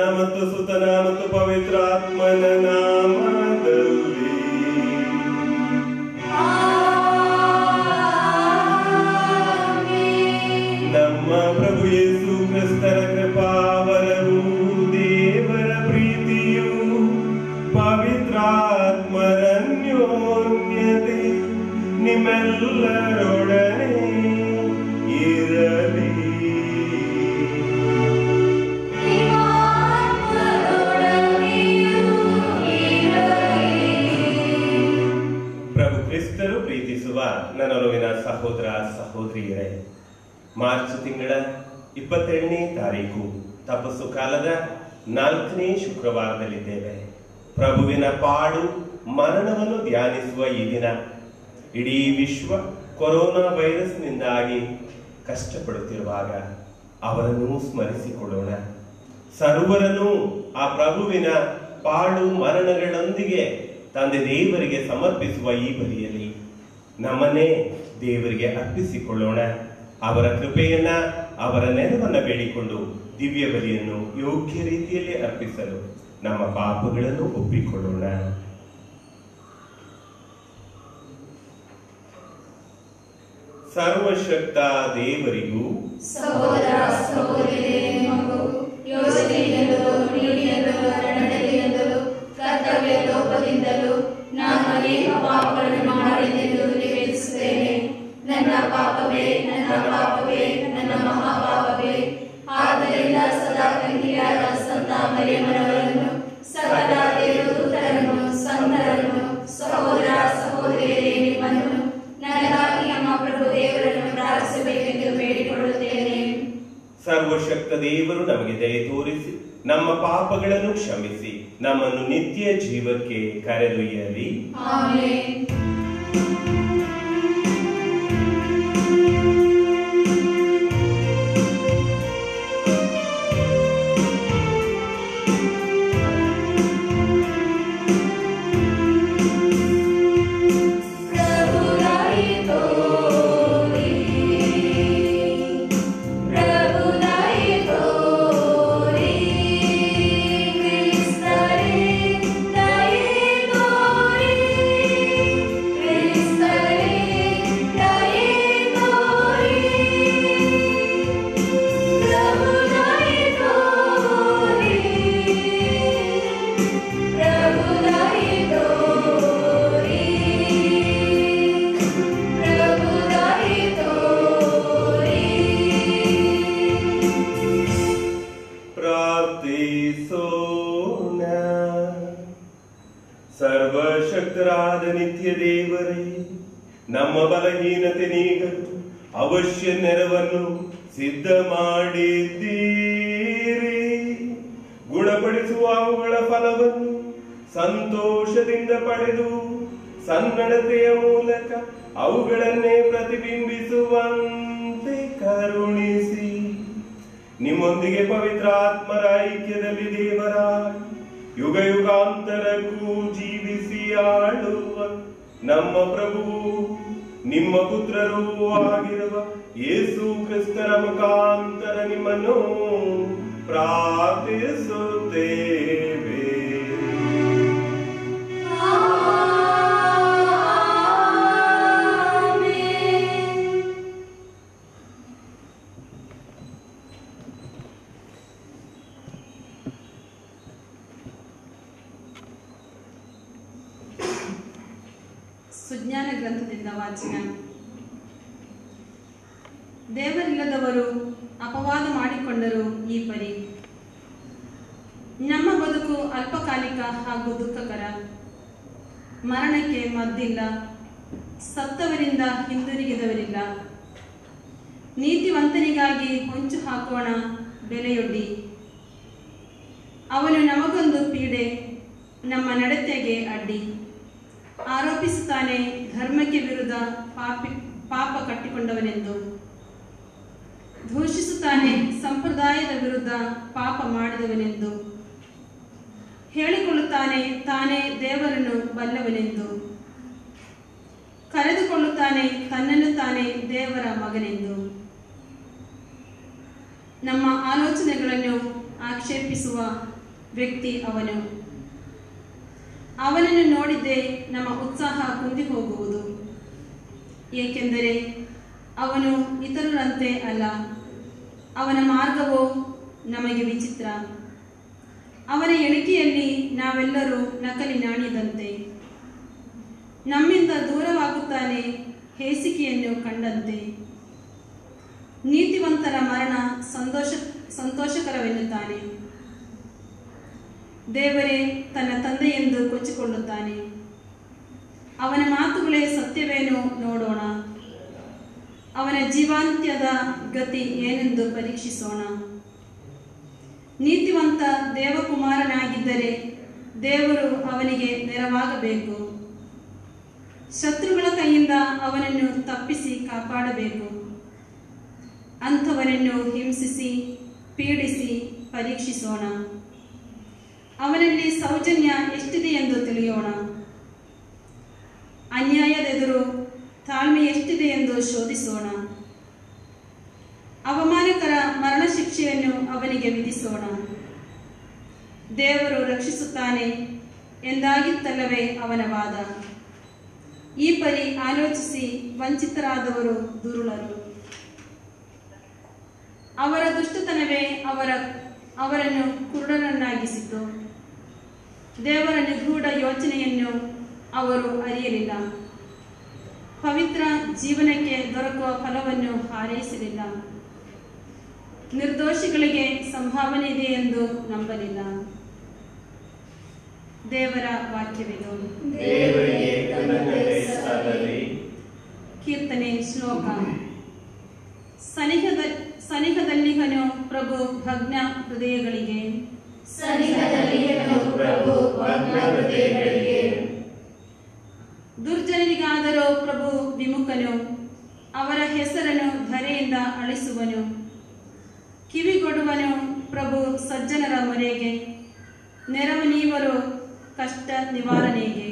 ಮತ್ತು ಸುತನ ಮತ್ತು ಪವಿತ್ರಾತ್ಮನ ನಾಮದಲ್ಲಿ ನಮ್ಮ ಪ್ರಭು ಯೇಸು ಕ್ರಿಸ್ತರ ಕೃಪಾವರವು ದೇವರ ಪ್ರೀತಿಯು ಪವಿತ್ರಾತ್ಮರ ಅನ್ಯೋನ್ಯತೆ ನಿಮ್ಮೆಲ್ಲರೊಡನೆ ಇರಲಿ. ಪ್ರಭು ಕ್ರಿಸ್ತರು ಪ್ರೀತಿಸುವ ನನ್ನೊಲವಿನ ಸಹೋದರ ಸಹೋದರಿಯರೇ, ಮಾರ್ಚ್ ತಿಂಗಳ 22ನೇ ತಾರೀಕು ತಪಸ್ಸು ಕಾಲದ 4ನೇ ಶುಕ್ರವಾರದಲ್ಲಿದ್ದೇವೆ. ಪ್ರಭುವಿನ ಪಾಡು ಮರಣವನ್ನು ಧ್ಯಾನಿಸುವ ಈ ದಿನ ಇಡೀ ವಿಶ್ವ ಕೊರೋನಾ ವೈರಸ್ನಿಂದಾಗಿ ಕಷ್ಟಪಡುತ್ತಿರುವಾಗ ಅವರನ್ನು ಸ್ಮರಿಸಿಕೊಳ್ಳೋಣ. ಸರ್ವರನ್ನು ಆ ಪ್ರಭುವಿನ ಪಾಡು ಮರಣಗಳೊಂದಿಗೆ ತಂದೆ ದೇವರಿಗೆ ಸಮರ್ಪಿಸುವ ಈ ಬಲಿಯಲ್ಲಿ ನಮ್ಮನ್ನೇ ದೇವರಿಗೆ ಅರ್ಪಿಸಿಕೊಳ್ಳೋಣ. ಅವರ ಕೃಪೆಯನ್ನ, ಅವರ ನೆರವನ್ನ ಬೇಡಿಕೊಂಡು ದಿವ್ಯ ಬಲಿಯನ್ನು ಯೋಗ್ಯ ರೀತಿಯಲ್ಲಿ ಅರ್ಪಿಸಲು ನಮ್ಮ ಪಾಪಗಳನ್ನು ಒಪ್ಪಿಕೊಳ್ಳೋಣ. ಸರ್ವಶಕ್ತ ದೇವರಿಗೂ ಸಹೋದರ ಸಹೋದರಿಯರಿಗೂ ಯೋಚನೆಯಿಂದಲೂ ನುಡಿಯಿಂದಲೂ ನಡತೆಯಿಂದಲೂ ಕರ್ತವ್ಯ ಲೋಪದಿಂದಲೂ ನಾನು ಅನೇಕ ಪಾಪಗಳನ್ನು ಮಾಡಿದೆಂದು ನಿವೇದಿಸುತ್ತೇನೆ. ನನ್ನ ಪಾಪವೇ, ನನ್ನ ಪಾಪವೇ, ನನ್ನ ಮಹಾಪಾಪವೇ. ಆದ್ದರಿಂದ ಸದಾ ತಂಗಿಯಾದ ಸಂತ ಮರಿಯಮ್ಮನವರನ್ನು, ಸಕಲ ದೇವದೂತರನ್ನು, ಸಂತರನ್ನು, ಸಹೋದರ ಸಹೋದರಿಯರೇ ನಿಮ್ಮನ್ನು ನನಗಾಗಿ ನಮ್ಮ ಪ್ರಭು ದೇವರನ್ನು ಪ್ರಾರ್ಥಿಸಬೇಕೆಂದು ಬೇಡಿಕೊಳ್ಳುತ್ತೇನೆ. ಸರ್ವಶಕ್ತ ದೇವರು ನಮಗೆ ದಯೆ ತೋರಿಸಿ ನಮ್ಮ ಪಾಪಗಳನ್ನು ಕ್ಷಮಿಸಿ ನಮ್ಮನ್ನು ನಿತ್ಯ ಜೀವಕ್ಕೆ ಕರೆದೊಯ್ಯಲಿ. ಆಮೆನ್. ಸರ್ವಶಕ್ತರಾದ ನಿತ್ಯ ದೇವರೇ, ನಮ್ಮ ಬಲಹೀನತೆ ನೀಗಲು ಅವಶ್ಯ ನೆರವನ್ನು ಸಿದ್ಧ ಮಾಡಿದ್ದೀರಿ. ಗುಣಪಡಿಸುವ ಅವುಗಳ ಫಲವನ್ನು ಸಂತೋಷದಿಂದ ಪಡೆದು ಸನ್ನಡತೆಯ ಮೂಲಕ ಅವುಗಳನ್ನೇ ಪ್ರತಿಬಿಂಬಿಸುವಂತೆ ಕರುಣಿಸಿ ನಿಮ್ಮೊಂದಿಗೆ ಪವಿತ್ರಾತ್ಮರ ಐಕ್ಯದಲ್ಲಿ ದೇವರಾಗಿ ಯುಗ ಯುಗಾಂತರಕ್ಕೂ ಜೀವಿಸಿ ಆಳುವ ನಮ್ಮ ಪ್ರಭುವು ನಿಮ್ಮ ಪುತ್ರರೂ ಆಗಿರುವ ಯೇಸು ಕ್ರಿಸ್ತರ ಮುಖಾಂತರ ನಿಮ್ಮನ್ನು ಪ್ರಾರ್ಥಿಸುತ್ತೇವೆ. ಸುಜ್ಞಾನ ಗ್ರಂಥದಿಂದ ವಾಚನ. ದೇವರಿಲ್ಲದವರು ಅಪವಾದ ಮಾಡಿಕೊಂಡರು ಈ ಪರಿ. ನಮ್ಮ ಬದುಕು ಅಲ್ಪಕಾಲಿಕ ಹಾಗೂ ದುಃಖಕರ. ಮರಣಕ್ಕೆ ಮದ್ದಿಲ್ಲ, ಸತ್ತವರಿಂದ ಹಿಂದಿರುಗಿದವರಿಲ್ಲ. ನೀತಿವಂತನಿಗಾಗಿ ಹೊಂಚು ಹಾಕೋಣ ಬೆಲೆಯೊಡ್ಡಿ. ಅವನು ನಮಗೊಂದು ಪೀಡೆ, ನಮ್ಮ ನಡತೆಗೆ ಅಡ್ಡಿ. ಆರೋಪಿಸುತ್ತಾನೆ ಧರ್ಮಕ್ಕೆ ವಿರುದ್ಧ ಪಾಪ ಕಟ್ಟಿಕೊಂಡವನೆಂದು. ದೂಷಿಸುತ್ತಾನೆ ಸಂಪ್ರದಾಯದ ವಿರುದ್ಧ ಪಾಪ ಮಾಡಿದವನೆಂದು. ಹೇಳಿಕೊಳ್ಳುತ್ತಾನೆ ತಾನೇ ದೇವರನ್ನು ಬಲ್ಲವನೆಂದು. ಕರೆದುಕೊಳ್ಳುತ್ತಾನೆ ತನ್ನನ್ನು ತಾನೇ ದೇವರ ಮಗನೆಂದು. ನಮ್ಮ ಆಲೋಚನೆಗಳನ್ನು ಆಕ್ಷೇಪಿಸುವ ವ್ಯಕ್ತಿ ಅವನು. ಅವನನ್ನು ನೋಡಿದ್ದೇ ನಮ್ಮ ಉತ್ಸಾಹ ಕುಂದಿ ಹೋಗುವುದು, ಏಕೆಂದರೆ ಅವನು ಇತರರಂತೆ ಅಲ್ಲ. ಅವನ ಮಾರ್ಗವು ನಮಗೆ ವಿಚಿತ್ರ. ಅವನ ಎಣಿಕೆಯಲ್ಲಿ ನಾವೆಲ್ಲರೂ ನಕಲಿ ನಾಣ್ಯದಂತೆ. ನಮ್ಮಿಂದ ದೂರವಾಗುತ್ತಾನೆ ಹೇಸಿಕೆಯನ್ನು ಕಂಡಂತೆ. ನೀತಿವಂತರ ಮರಣ ಸಂತೋಷಕರವೆನ್ನುತ್ತಾನೆ. ದೇವರೇ ತನ್ನ ತಂದೆಯೆಂದು ಕೊಚ್ಚಿಕೊಳ್ಳುತ್ತಾನೆ. ಅವನ ಮಾತುಗಳೇ ಸತ್ಯವೇನೋ ನೋಡೋಣ. ಅವನ ಜೀವಾಂತ್ಯದ ಗತಿ ಏನೆಂದು ಪರೀಕ್ಷಿಸೋಣ. ನೀತಿವಂತ ದೇವಕುಮಾರನಾಗಿದ್ದರೆ ದೇವರು ಅವನಿಗೆ ನೆರವಾಗಬೇಕು. ಶತ್ರುಗಳ ಕೈಯಿಂದ ಅವನನ್ನು ತಪ್ಪಿಸಿ ಕಾಪಾಡಬೇಕು. ಅಂಥವರನ್ನು ಹಿಂಸಿಸಿ ಪೀಡಿಸಿ ಪರೀಕ್ಷಿಸೋಣ. ಅವನಲ್ಲಿ ಸೌಜನ್ಯ ಎಷ್ಟಿದೆ ಎಂದು ತಿಳಿಯೋಣ. ಅನ್ಯಾಯದೆದುರು ತಾಳ್ಮೆ ಎಷ್ಟಿದೆ ಎಂದು ಶೋಧಿಸೋಣ. ಅವಮಾನಕರ ಮರಣ ಶಿಕ್ಷೆಯನ್ನು ಅವನಿಗೆ ವಿಧಿಸೋಣ. ದೇವರು ರಕ್ಷಿಸುತ್ತಾನೆ ಎಂದಾಗಿತ್ತಲ್ಲವೇ ಅವನ ವಾದ. ಈ ಪರಿ ಆಲೋಚಿಸಿ ವಂಚಿತರಾದವರು ದುರುಳರು. ಅವರ ದುಷ್ಟತನವೇ ಅವರನ್ನು ಕುರುಡರನ್ನಾಗಿಸಿತು. ದೇವರ ನಿಗೂಢ ಯೋಚನೆಯನ್ನು ಅವರು ಅರಿಯಲಿಲ್ಲ. ಪವಿತ್ರ ಜೀವನಕ್ಕೆ ದೊರಕುವ ಫಲವನ್ನು ಹಾರೈಸಲಿಲ್ಲ. ನಿರ್ದೋಷಿಗಳಿಗೆ ಸಂಭಾವನೆ ಇದೆ ಎಂದು ನಂಬಲಿಲ್ಲ. ದೇವರ ವಾಕ್ಯವಿದು. ಕೀರ್ತನೆ ಶ್ಲೋಕ. ಸನಿಹದಲ್ಲಿಹನು ಪ್ರಭು ಭಗ್ನ ಹೃದಯಗಳಿಗೆ. ದುರ್ಜನರಿಗಾದರೂ ಪ್ರಭು ವಿಮುಖನು. ಅವರ ಹೆಸರನ್ನು ಧರೆಯಿಂದ ಅಳಿಸುವನು. ಕಿವಿಗೊಡುವನು ಪ್ರಭು ಸಜ್ಜನರ ಮೊರೆಗೆ. ನೆರವು ನೀವರು ಕಷ್ಟ ನಿವಾರಣೆಗೆ.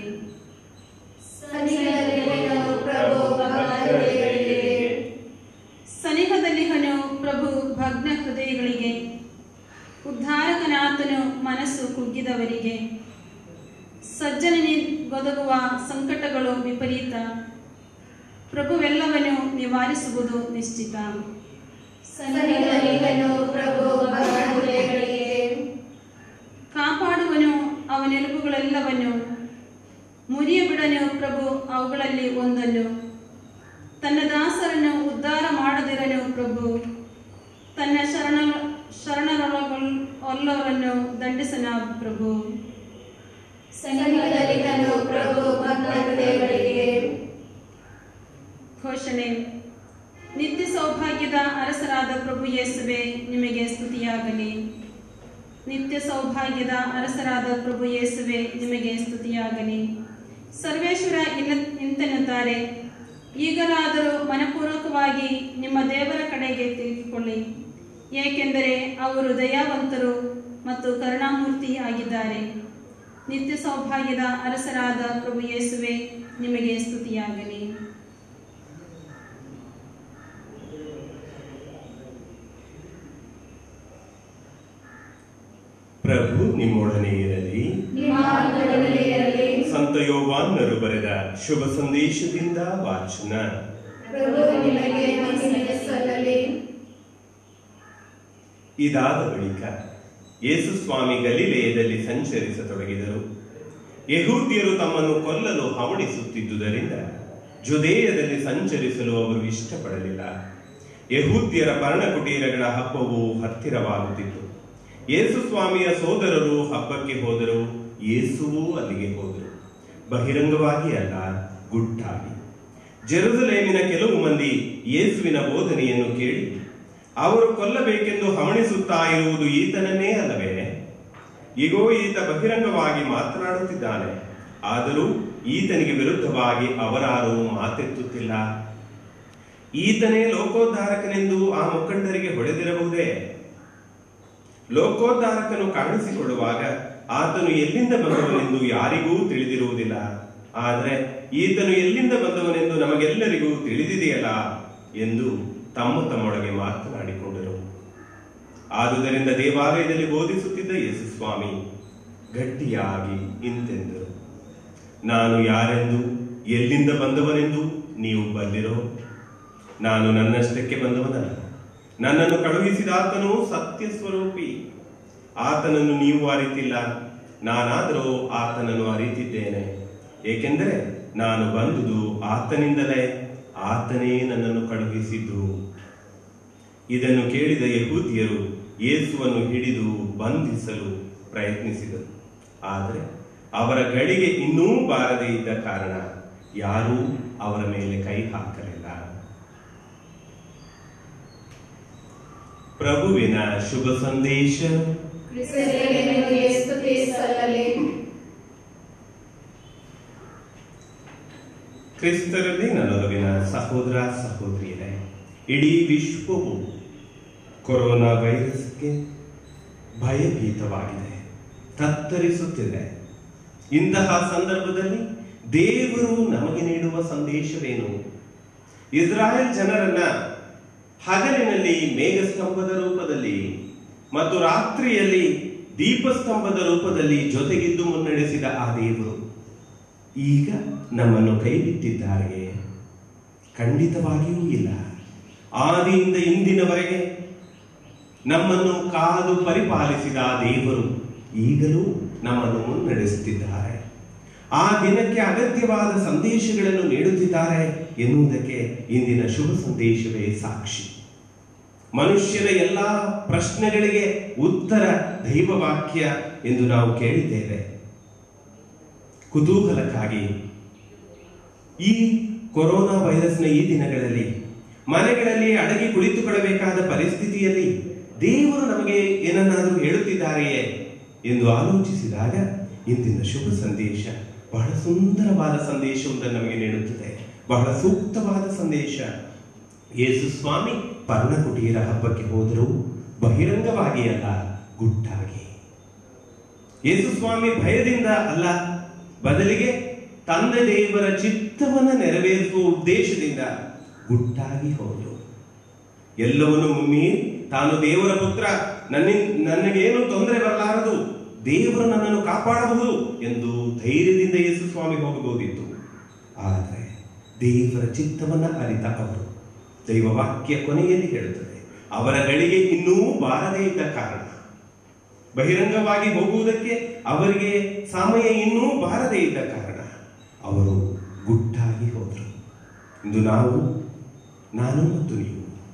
ಸನಿಹದಲ್ಲಿಹನು ಪ್ರಭು ಭಗ್ನ ಹೃದಯಗಳಿಗೆ. ಉದ್ಧಾರಕನಾಥನು ಮನಸ್ಸು ಕುಗ್ಗಿದವರಿಗೆ. ಸಜ್ಜನನಿಗೊದಗುವ ಸಂಕಟಗಳು ವಿಪರೀತ. ಪ್ರಭುವೆಲ್ಲವನ್ನು ನಿವಾರಿಸುವುದು ನಿಶ್ಚಿತ. ಕಾಪಾಡುವನು ಅವನೆಲುಬುಗಳೆಲ್ಲವನ್ನು. ಮುರಿಯ ಬಿಡನು ಪ್ರಭು ಅವುಗಳಲ್ಲಿ ಒಂದನ್ನು. ತನ್ನ ದಾಸರನ್ನು ಉದ್ಧಾರ ಮಾಡದಿರನು ಪ್ರಭು. ತನ್ನ ಶರಣರೊಲ್ಲವರನ್ನು ದಂಡಿಸನ ಪ್ರಭು. ಘೋಷಣೆ. ನಿತ್ಯ ಸೌಭಾಗ್ಯದ ಅರಸರಾದ ಪ್ರಭು ಯೇಸುವೆ ನಿಮಗೆ ಸ್ತುತಿಯಾಗಲಿ. ನಿತ್ಯ ಸೌಭಾಗ್ಯದ ಅರಸರಾದ ಪ್ರಭು ಯೇಸುವೆ ನಿಮಗೆ ಸ್ತುತಿಯಾಗಲಿ. ಸರ್ವೇಶ್ವರ ಇಂತೆನ್ನುತ್ತಾರೆ, ಈಗಲಾದರೂ ಮನಪೂರ್ವಕವಾಗಿ ನಿಮ್ಮ ದೇವರ ಕಡೆಗೆ ತಿರುಗಿಕೊಳ್ಳಿ, ಏಕೆಂದರೆ ಅವರು ದಯಾವಂತರು ಮತ್ತು ಕರುಣಾಮೂರ್ತಿ ಆಗಿದ್ದಾರೆ. ನಿತ್ಯ ಸೌಭಾಗ್ಯದ ಅರಸರಾದ ಪ್ರಭು ಯೇಸುವೆ ನಿಮಗೆ ಸ್ತುತಿಯಾಗಲಿ. ಪ್ರಭು ನಿಮ್ಮೊಡನೆ ಇರಲಿ. ಸಂತ ಯೋವಾನ್ನರು ಬರೆದ ಶುಭ ಸಂದೇಶದಿಂದ ವಾಚನ. ಇದಾದ ಬಳಿಕ ಯೇಸು ಸ್ವಾಮಿ ಗಲಿಲೆಯದಲ್ಲಿ ಸಂಚರಿಸತೊಡಗಿದರು. ಯೆಹೂದ್ಯರು ತಮ್ಮನ್ನು ಕೊಲ್ಲಲು ಹವಣಿಸುತ್ತಿದ್ದುದರಿಂದ ಜುದೇಯದಲ್ಲಿ ಸಂಚರಿಸಲು ಅವರು ಇಷ್ಟಪಡಲಿಲ್ಲ. ಯೆಹೂದ್ಯರ ಪರ್ಣಕುಟೀರಗಳ ಹಬ್ಬವು ಹತ್ತಿರವಾಗುತ್ತಿತ್ತು. ಯೇಸು ಸ್ವಾಮಿಯ ಸೋದರರು ಹಬ್ಬಕ್ಕೆ ಹೋದರು. ಯೇಸುವೂ ಅಲ್ಲಿಗೆ ಹೋದರು. ಬಹಿರಂಗವಾಗಿ ಅಲ್ಲ, ಗುಟ್ಟಾಗಿ. ಜೆರುಸಲೇಮಿನ ಕೆಲವು ಮಂದಿ ಯೇಸುವಿನ ಬೋಧನೆಯನ್ನು ಕೇಳಿ ಅವರು ಕೊಲ್ಲಬೇಕೆಂದು ಹವಣಿಸುತ್ತಾ ಇರುವುದು ಈತನನ್ನೇ ಅಲ್ಲವೇ? ಈಗೋ ಈತ ಬಹಿರಂಗವಾಗಿ ಮಾತನಾಡುತ್ತಿದ್ದಾನೆ. ಆದರೂ ಈತನಿಗೆ ವಿರುದ್ಧವಾಗಿ ಅವರಾರೂ ಮಾತೆತ್ತುತ್ತಿಲ್ಲ. ಈತನೇ ಲೋಕೋದ್ಧಾರಕನೆಂದು ಆ ಮುಖಂಡರಿಗೆ ಹೊಡೆದಿರಬಹುದೇ? ಲೋಕೋದ್ಧಾರಕನು ಕಾಣಿಸಿಕೊಳ್ಳುವಾಗ ಆತನು ಎಲ್ಲಿಂದ ಬಂದವನೆಂದು ಯಾರಿಗೂ ತಿಳಿದಿರುವುದಿಲ್ಲ. ಆದರೆ ಈತನು ಎಲ್ಲಿಂದ ಬಂದವನೆಂದು ನಮಗೆಲ್ಲರಿಗೂ ತಿಳಿದಿದೆಯಲ್ಲ ಎಂದು ತಮ್ಮೊಳಗೆ ಮಾತನಾಡಿಕೊಂಡರು. ಆದುದರಿಂದ ದೇವಾಲಯದಲ್ಲಿ ಬೋಧಿಸುತ್ತಿದ್ದ ಯೇಸು ಸ್ವಾಮಿ ಗಟ್ಟಿಯಾಗಿ ಇಂತೆಂದರು, ನಾನು ಯಾರೆಂದು ಎಲ್ಲಿಂದ ಬಂದವನೆಂದು ನೀವು ಬಲ್ಲಿರೋ? ನಾನು ನನ್ನಷ್ಟಕ್ಕೆ ಬಂದವನಲ್ಲ. ನನ್ನನ್ನು ಕಳುಹಿಸಿದ ಆತನು ಸತ್ಯ ಸ್ವರೂಪಿ. ಆತನನ್ನು ನೀವು ಅರಿತಿಲ್ಲ, ನಾನಾದರೂ ಆತನನ್ನು ಅರಿತಿದ್ದೇನೆ. ಏಕೆಂದರೆ ನಾನು ಬಂದುದು ಆತನಿಂದಲೇ, ಆತನೇ ನನ್ನನ್ನು ಕಳುಹಿಸಿದ್ದು. ಇದನ್ನು ಕೇಳಿದ ಯಹೂದ್ಯರು ಯೇಸುವನ್ನು ಹಿಡಿದು ಬಂಧಿಸಲು ಪ್ರಯತ್ನಿಸಿದರು. ಆದರೆ ಅವರ ಗಳಿಗೆ ಇನ್ನೂ ಬಾರದೇ ಇದ್ದ ಕಾರಣ ಯಾರೂ ಅವರ ಮೇಲೆ ಕೈ ಹಾಕಲಿಲ್ಲ. ಪ್ರಭುವಿನ ಶುಭ ಸಂದೇಶ. ಕ್ರಿಸ್ತರಲ್ಲಿ ನನ್ನೊಲವಿನ ಸಹೋದರ ಸಹೋದರಿಯರೇ, ಇಡೀ ವಿಶ್ವವು ಕೊರೋನಾ ವೈರಸ್ಗೆ ಭಯಭೀತವಾಗಿದೆ, ತತ್ತರಿಸುತ್ತಿದೆ. ಇಂತಹ ಸಂದರ್ಭದಲ್ಲಿ ದೇವರು ನಮಗೆ ನೀಡುವ ಸಂದೇಶವೇನು? ಇಸ್ರಾಯೇಲ್ ಜನರನ್ನ ಹಗಲಿನಲ್ಲಿ ಮೇಘಸ್ತಂಭದ ರೂಪದಲ್ಲಿ ಮತ್ತು ರಾತ್ರಿಯಲ್ಲಿ ದೀಪಸ್ತಂಭದ ರೂಪದಲ್ಲಿ ಜೊತೆಗಿದ್ದು ಮುನ್ನಡೆಸಿದ ಆ ದೇವರು ಈಗ ನಮ್ಮನ್ನು ಕೈ ಬಿಟ್ಟಿದ್ದಾರೆಯೇ? ಖಂಡಿತವಾಗಿಯೂ ಇಲ್ಲ. ಆದಿಯಿಂದ ಇಂದಿನವರೆಗೆ ನಮ್ಮನ್ನು ಕಾದು ಪರಿಪಾಲಿಸಿದ ಆ ದೇವರು ಈಗಲೂ ನಮ್ಮನ್ನು ಮುನ್ನಡೆಸುತ್ತಿದ್ದಾರೆ. ಆ ದಿನಕ್ಕೆ ಅಗತ್ಯವಾದ ಸಂದೇಶಗಳನ್ನು ನೀಡುತ್ತಿದ್ದಾರೆ ಎನ್ನುವುದಕ್ಕೆ ಇಂದಿನ ಶುಭ ಸಂದೇಶವೇ ಸಾಕ್ಷಿ. ಮನುಷ್ಯನ ಎಲ್ಲ ಪ್ರಶ್ನೆಗಳಿಗೆ ಉತ್ತರ ದೈವವಾಕ್ಯ ಎಂದು ನಾವು ಕೇಳಿದ್ದೇವೆ. ಕುತೂಹಲಕ್ಕಾಗಿ ಈ ಕೊರೋನಾ ವೈರಸ್ನ ಈ ದಿನಗಳಲ್ಲಿ ಮನೆಗಳಲ್ಲಿ ಅಡಗಿ ಕುಳಿತುಕೊಳ್ಳಬೇಕಾದ ಪರಿಸ್ಥಿತಿಯಲ್ಲಿ ದೇವರು ನಮಗೆ ಏನನ್ನಾದರೂ ಹೇಳುತ್ತಿದ್ದಾರೆಯೇ ಎಂದು ಆಲೋಚಿಸಿದಾಗ ಇಂದಿನ ಶುಭ ಸಂದೇಶ ಬಹಳ ಸುಂದರವಾದ ಸಂದೇಶವನ್ನು ನಮಗೆ ನೀಡುತ್ತದೆ. ಬಹಳ ಸೂಕ್ತವಾದ ಸಂದೇಶ. ಯೇಸು ಸ್ವಾಮಿ ಪರ್ಣಕುಟೀರ ಹಬ್ಬಕ್ಕೆ ಹೋದರೂ ಬಹಿರಂಗವಾಗಿ ಅಲ್ಲ, ಗುಟ್ಟಾಗಿ. ಯೇಸು ಸ್ವಾಮಿ ಭಯದಿಂದ ಅಲ್ಲ, ಬದಲಿಗೆ ತಂದೆ ದೇವರ ಚಿತ್ತವನ್ನು ನೆರವೇರಿಸುವ ಉದ್ದೇಶದಿಂದ ಗುಟ್ಟಾಗಿ ಹೋದರು. ಎಲ್ಲವನ್ನು ಮೀರಿ ತಾನು ದೇವರ ಪುತ್ರ, ನನಗೇನು ತೊಂದರೆ ಬರಲಾರದು, ದೇವರು ನನ್ನನ್ನು ಕಾಪಾಡಬಹುದು ಎಂದು ಧೈರ್ಯದಿಂದ ಯೇಸು ಸ್ವಾಮಿ ಹೋಗಬಹುದಿತ್ತು. ಆದರೆ ದೇವರ ಚಿತ್ತವನ್ನ ಅರಿತ ಅವರು, ದೈವವಾಕ್ಯ ಕೊನೆಯಲ್ಲಿ ಹೇಳುತ್ತದೆ, ಅವರ ಗಳಿಗೆ ಇನ್ನೂ ಬಾರದೇ ಇದ್ದ ಕಾರಣ, ಬಹಿರಂಗವಾಗಿ ಹೋಗುವುದಕ್ಕೆ ಅವರಿಗೆ ಸಮಯ ಇನ್ನೂ ಬಾರದೇ ಇದ್ದ ಕಾರಣ ಅವರು ಗುಟ್ಟಾಗಿ ಹೋದರು. ಇಂದು ನಾನು ಮತ್ತು ನೀವು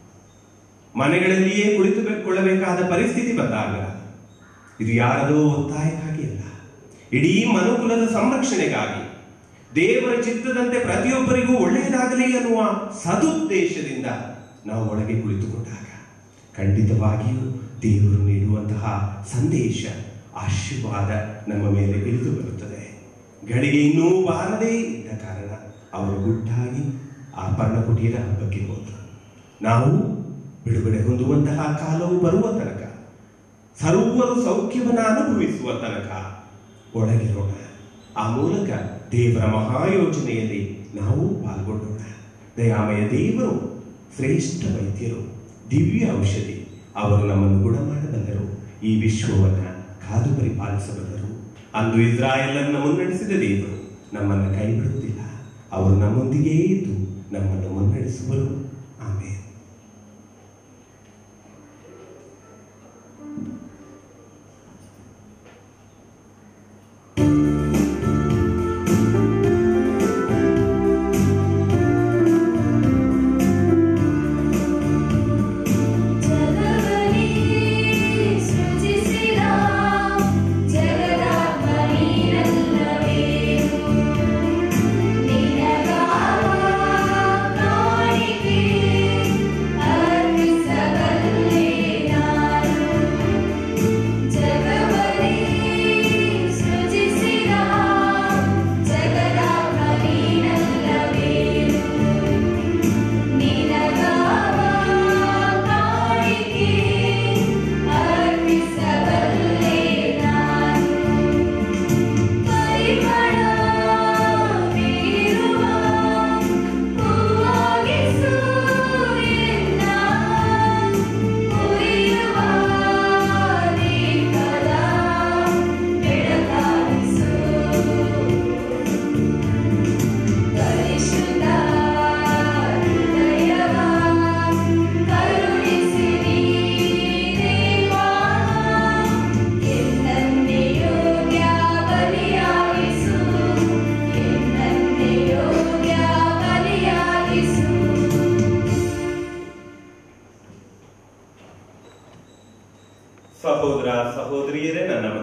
ಮನೆಗಳಲ್ಲಿಯೇ ಕುಳಿತುಕೊಳ್ಳಬೇಕಾದ ಪರಿಸ್ಥಿತಿ ಬಂದಾಗ ಇದು ಯಾರದೋ ಒತ್ತಾಯಕ್ಕಾಗಿ ಅಲ್ಲ, ಇಡೀ ಮನುಕುಲದ ಸಂರಕ್ಷಣೆಗಾಗಿ, ದೇವರ ಚಿತ್ತದಂತೆ ಪ್ರತಿಯೊಬ್ಬರಿಗೂ ಒಳ್ಳೆಯದಾಗಲಿ ಎನ್ನುವ ಸದುದ್ದೇಶದಿಂದ ನಾವು ಒಳಗೆ ಕುಳಿತುಕೊಂಡಾಗ ಖಂಡಿತವಾಗಿಯೂ ದೇವರು ನೀಡುವಂತಹ ಸಂದೇಶ, ಆಶೀರ್ವಾದ ನಮ್ಮ ಮೇಲೆ ಇಳಿದು ಬರುತ್ತದೆ. ಗಳಿಗೆ ಇನ್ನೂ ಬಾರದೇ ಇದ್ದ ಕಾರಣ ಅವರು ಗುಟ್ಟಾಗಿ ಆ ಪರ್ಣಕುಟೀರ ಹಬ್ಬಕ್ಕೆ ಹೋದರು. ನಾವು ಬಿಡುಗಡೆ ಹೊಂದುವಂತಹ ಕಾಲವು ಬರುವ ತನಕ, ಸರ್ವರು ಸೌಖ್ಯವನ್ನು ಅನುಭವಿಸುವ ತನಕ ಒಳಗಿರೋಣ. ಆ ಮೂಲಕ ದೇವರ ಮಹಾಯೋಜನೆಯಲ್ಲಿ ನಾವು ಪಾಲ್ಗೊಳ್ಳೋಣ. ದಯಾಮಯ ದೇವರು ಶ್ರೇಷ್ಠ ವೈದ್ಯರು, ದಿವ್ಯ ಔಷಧಿ. ಅವರು ನಮ್ಮನ್ನು ಗುಣ ಮಾಡಬಲ್ಲರು, ಈ ವಿಶ್ವವನ್ನು ಕಾದು ಪರಿಪಾಲಿಸಬಲ್ಲರು. ಅಂದು ಇಸ್ರಾಯೇಲನ್ನು ಮುನ್ನಡೆಸಿದ ದೇವರು ನಮ್ಮನ್ನು ಕೈ ಬಿಡುವುದಿಲ್ಲ. ಅವರು ನಮ್ಮೊಂದಿಗೇ ಇದ್ದು ನಮ್ಮನ್ನು ಮುನ್ನಡೆಸುವರು. ಆಮೇಲೆ ನಿನಗಾವ ಕಾಣಿಕೆ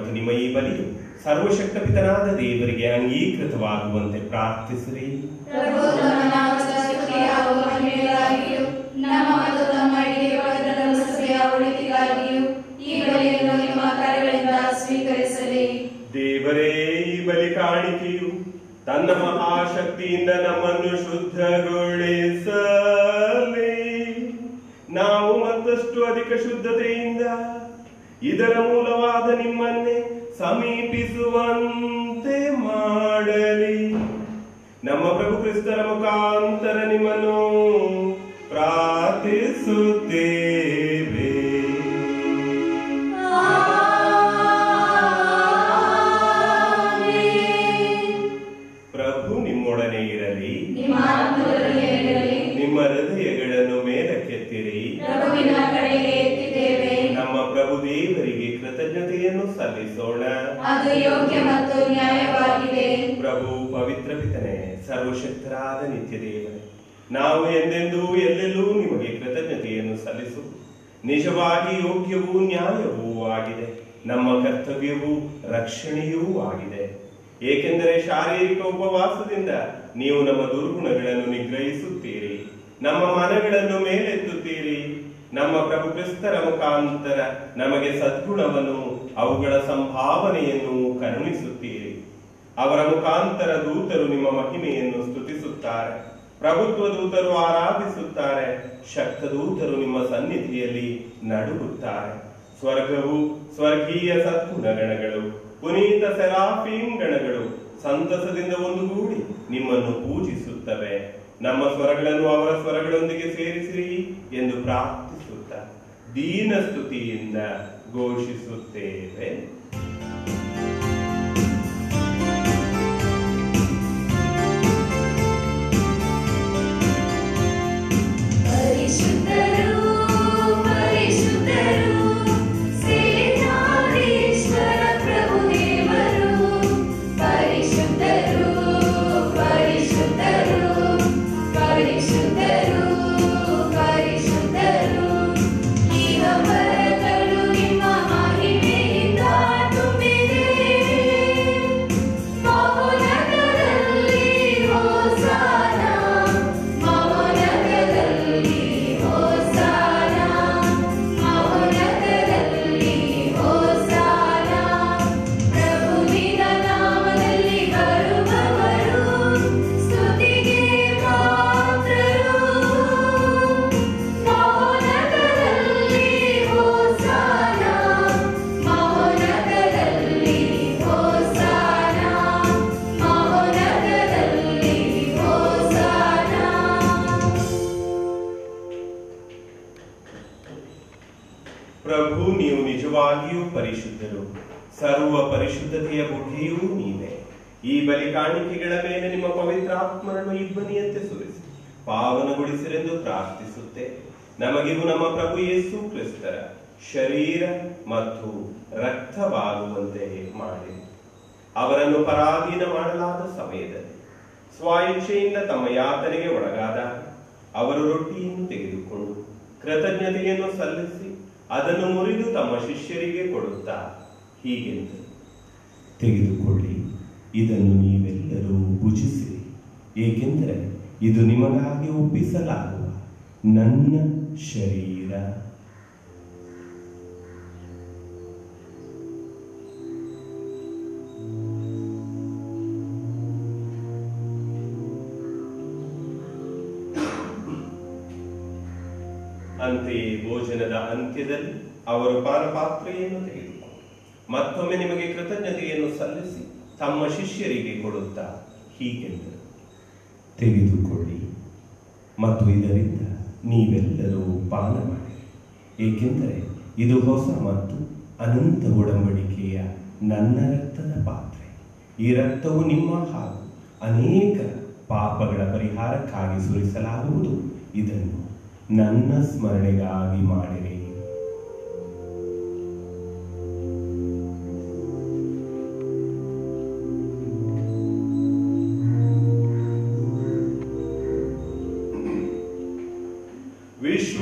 ಮತ್ತು ನಿಮ್ಮ ಈ ಬಲಿಯು ಸರ್ವಶಕ್ತ ಪಿತನಾದ ದೇವರಿಗೆ ಅಂಗೀಕೃತವಾಗುವಂತೆ ಪ್ರಾರ್ಥಿಸಿರಿ. ಪ್ರಭು ತಮ್ಮ ನಾಮದ ಸ್ತುತಿಯ ಮಹಿಮೆಗಾಗಿಯೂ ನಮ್ಮ ಮತ್ತು ನಮ್ಮ ಇಡೀ ಪವಿತ್ರ ಸಭೆಯ ಒಳಿತಿಗಾಗಿಯೂ ಈ ಬಲಿಯನ್ನು ನಿಮ್ಮ ಕರಗಳಿಂದ ಸ್ವೀಕರಿಸಲಿ. ದೇವರೇ, ಈ ಬಲಿ ಕಾಣಿಕೆಯು ತನ್ನ ಮಹಾಶಕ್ತಿಯಿಂದ ನಮ್ಮನ್ನು ಶುದ್ಧಗೊಳಿಸಲಿ. ನಾವು ಮತ್ತಷ್ಟು ಅಧಿಕ ಶುದ್ಧತೆಯಿಂದ ಇದರ ಮೂಲವಾದ ನಿಮ್ಮನ್ನೇ ಸಮೀಪಿಸುವಂತೆ ಮಾಡಲಿ. ನಮ್ಮ ಪ್ರಭು ಕ್ರಿಸ್ತರ ಮುಖಾಂತರ ನಿಮ್ಮನ್ನು ಪ್ರಾರ್ಥಿಸುತ್ತೇವೆ. ಪ್ರಭು ನಿಮ್ಮೊಡನೆ ಇರಲಿ, ನಿಮ್ಮ ಹೃದಯಗಳನ್ನು ಮೇಲಕ್ಕೆತ್ತಿರಿ. ನಮ್ಮ ಪ್ರಭು ದೇವರಿಗೆ ಕೃತಜ್ಞತೆಯನ್ನು ಸಲ್ಲಿಸೋಣ. ಅದು ಯೋಗ್ಯ ಮತ್ತು ನ್ಯಾಯವಾಗಿದೆ. ಪ್ರಭು ಪವಿತ್ರ ಪಿತನೇ, ಸರ್ವಶಕ್ತರಾದ ನಿತ್ಯ ದೇವರೇ, ನಾವು ಎಂದೆಂದೂ ಎಲ್ಲೆಲ್ಲೂ ನಿಮಗೆ ಕೃತಜ್ಞತೆಯನ್ನು ಸಲ್ಲಿಸು ನಿಜವಾಗಿ ಯೋಗ್ಯವೂ ನ್ಯಾಯವೂ ಆಗಿದೆ. ನಮ್ಮ ಕರ್ತವ್ಯವೂ ರಕ್ಷಣೆಯೂ ಆಗಿದೆ. ಏಕೆಂದರೆ ಶಾರೀರಿಕ ಉಪವಾಸದಿಂದ ನೀವು ನಮ್ಮ ದುರ್ಗುಣಗಳನ್ನು ನಿಗ್ರಹಿಸುತ್ತೀರಿ, ನಮ್ಮ ಮನಗಳನ್ನು ಮೇಲೆತ್ತುತ್ತೀರಿ. ನಮ್ಮ ಪ್ರಭು ಕ್ರಿಸ್ತರ ಮುಖಾಂತರ ನಮಗೆ ಸದ್ಗುಣವನ್ನು, ಅವುಗಳ ಸಂಭಾವನೆಯನ್ನು ಕರುಣಿಸುತ್ತೀರಿ. ಅವರ ಮುಖಾಂತರ ದೂತರು ನಿಮ್ಮ ಮಹಿಮೆಯನ್ನು ಸ್ತುತಿಸುತ್ತಾರೆ, ಪ್ರಭುತ್ವ ದೂತರು ಆರಾಧಿಸುತ್ತಾರೆ, ಶಕ್ತ ದೂತರು ನಿಮ್ಮ ಸನ್ನಿಧಿಯಲ್ಲಿ ನಡುಗುತ್ತಾರೆ. ಸ್ವರ್ಗವು, ಸ್ವರ್ಗೀಯ ಸದ್ಗುಣಗಣಗಳು, ಪುನೀತ ಸೆರಾಫೀಮ್ ಗಣಗಳು ಸಂತಸದಿಂದ ಒಂದುಗೂಡಿ ನಿಮ್ಮನ್ನು ಪೂಜಿಸುತ್ತವೆ. ನಮ್ಮ ಸ್ವರಗಳನ್ನು ಅವರ ಸ್ವರಗಳೊಂದಿಗೆ ಸೇರಿಸಿರಿ ಎಂದು ಪ್ರಾರ್ಥಿಸುತ್ತ ದೀನ ಸ್ತುತಿಯಿಂದ ಘೋಷಿಸುತ್ತೇವೆ. ಪ್ರಭು, ನೀವು ನಿಜವಾಗಿಯೂ ಪರಿಶುದ್ಧರು, ಸರ್ವ ಪರಿಶುದ್ಧತೆಯ ಬುಗ್ಗೆಯೂ ನೀವೇ. ಈ ಬಲಿ ಕಾಣಿಕೆಗಳ ಮೇಲೆ ನಿಮ್ಮ ಪವಿತ್ರಾತ್ಮರನ್ನು ಇಬ್ಬನಿಯಂತೆ ಸುರಿಸಿ ಪಾವನಗೊಳಿಸಿರೆಂದು ಪ್ರಾರ್ಥಿಸುತ್ತೆ. ನಮಗಿವು ನಮ್ಮ ಪ್ರಭು ಯೇಸು ಕ್ರಿಸ್ತರ ಶರೀರ ಮತ್ತು ರಕ್ತವಾಗುವಂತೆ ಮಾಡಿ. ಅವರನ್ನು ಪರಾಧೀನ ಮಾಡಲಾದ ಸಮಯದಲ್ಲಿ ಸ್ವಾಯಿಚ್ಛೆಯಿಂದ ತಮ್ಮ ಯಾತನೆಗೆ ಒಳಗಾದಾಗ ಅವರು ರೊಟ್ಟಿಯನ್ನು ತೆಗೆದುಕೊಂಡು ಕೃತಜ್ಞತೆಯನ್ನು ಸಲ್ಲಿಸಿ ಅದನ್ನು ಮುರಿದು ತಮ್ಮ ಶಿಷ್ಯರಿಗೆ ಕೊಡುತ್ತಾ ಹೀಗೆಂದು, ತೆಗೆದುಕೊಳ್ಳಿ, ಇದನ್ನು ನೀವೆಲ್ಲರೂ ಭುಜಿಸಿರಿ, ಏಕೆಂದರೆ ಇದು ನಿಮಗಾಗಿ ಒಪ್ಪಿಸಲಾಗುವ ನನ್ನ ಶರೀರ. ಅಂತೆಯೇ ಭೋಜನದ ಅಂತ್ಯದಲ್ಲಿ ಅವರು ಪಾನಪಾತ್ರೆಯನ್ನು ತೆಗೆದುಕೊಂಡು ಮತ್ತೊಮ್ಮೆ ನಿಮಗೆ ಕೃತಜ್ಞತೆಯನ್ನು ಸಲ್ಲಿಸಿ ತಮ್ಮ ಶಿಷ್ಯರಿಗೆ ಕೊಡುತ್ತಾ ಹೀಗೆಂದರು, ತೆಗೆದುಕೊಳ್ಳಿ ಮತ್ತು ಇದರಿಂದ ನೀವೆಲ್ಲರೂ ಪಾನ ಮಾಡಿರಿ, ಏಕೆಂದರೆ ಇದು ಹೊಸ ಮತ್ತು ಅನಂತ ಒಡಂಬಡಿಕೆಯ ನನ್ನ ರಕ್ತದ ಪಾತ್ರೆ. ಈ ರಕ್ತವು ನಿಮ್ಮ ಹಾಗೂ ಅನೇಕ ಪಾಪಗಳ ಪರಿಹಾರಕ್ಕಾಗಿ ಸುರಿಸಲಾಗುವುದು. ಇದನ್ನು ನನ್ನ ಸ್ಮರಣೆಗಾಗಿ ಮಾಡಿರಿ.